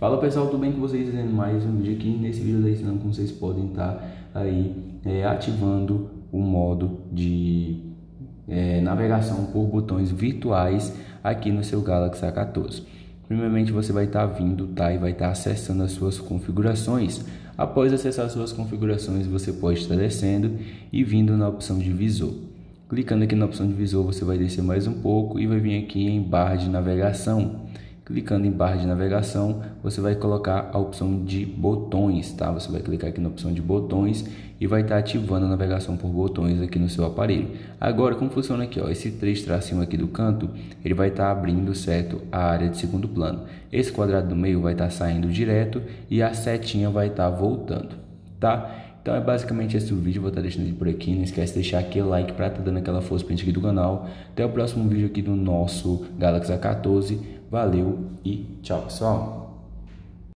Fala pessoal, tudo bem com vocês? Fazendo mais um vídeo aqui. Nesse vídeo eu ensinando como vocês podem estar aí ativando o modo de navegação por botões virtuais aqui no seu Galaxy A14. Primeiramente você vai estar vindo, e vai estar acessando as suas configurações. Após acessar as suas configurações, você pode estar descendo e vindo na opção de visor. Clicando aqui na opção de visor, você vai descer mais um pouco e vai vir aqui em barra de navegação. Clicando em barra de navegação, você vai colocar a opção de botões, tá? Você vai clicar aqui na opção de botões e vai estar ativando a navegação por botões aqui no seu aparelho. Agora, como funciona aqui, ó, esse 3 tracinho aqui do canto, ele vai estar abrindo, certo, a área de segundo plano. Esse quadrado do meio vai estar saindo direto e a setinha vai estar voltando, tá? Então é basicamente esse o vídeo, vou estar deixando ele por aqui. Não esquece de deixar aquele like para estar dando aquela força pra gente aqui do canal. Até o próximo vídeo aqui do nosso Galaxy A14. Valeu e tchau, pessoal!